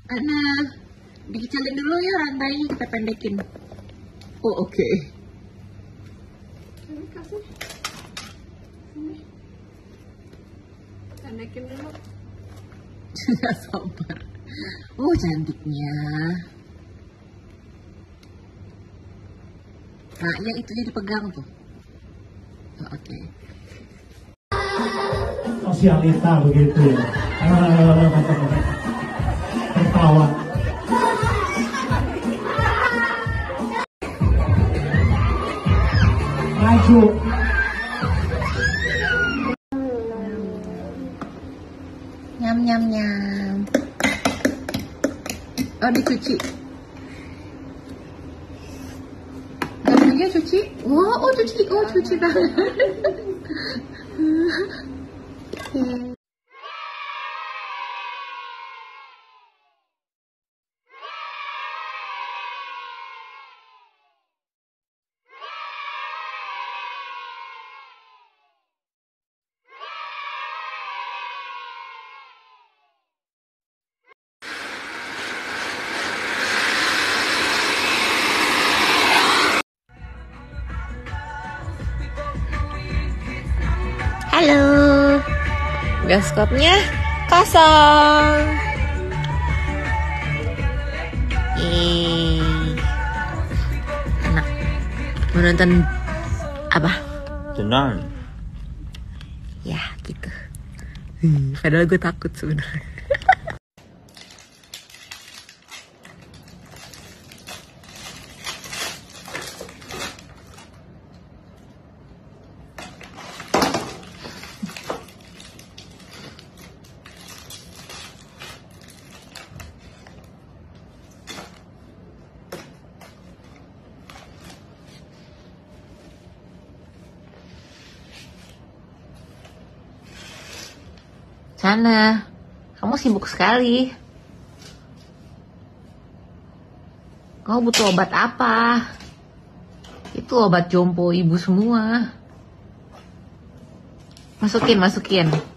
Nah, dikecilin dulu ya rantainya, kita pendekin. Oh, oke. Ini kasih. Ini. Pendekin dulu. Gak sabar. Cantiknya. Nah, yang itunya dipegang tuh. Oh, oke. Sosialita begitu ya. Tertawa. Maju. Nyam nyam nyam. Oh, dicuci. Gambarnya cuci. Wow, cuci tangan. Halo, bioskopnya kosong. Anak menonton apa? Tenang. Ya gitu. Padahal gue takut sebenarnya. Sana, kamu sibuk sekali. Kamu butuh obat apa? Itu obat jompo ibu semua. Masukin.